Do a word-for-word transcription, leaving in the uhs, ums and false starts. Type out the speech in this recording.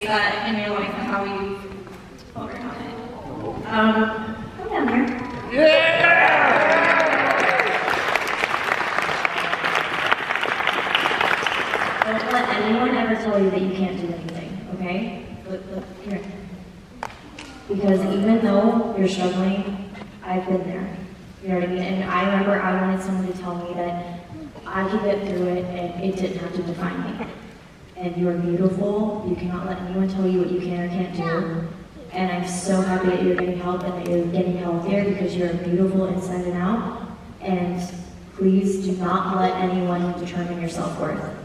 that in your life and how you overcome it. Um, come down here. Don't let anyone ever tell you that you can't do anything, okay? Look, look, here. Because even though you're struggling, I've been there. You know what I mean? And I remember I wanted someone to tell me that I could get through it and it didn't have to define me. And you're beautiful. You cannot let anyone tell you what you can or can't do. And I'm so happy that you're getting help and that you're getting healthier because you're beautiful inside and out. And please do not let anyone determine your self-worth.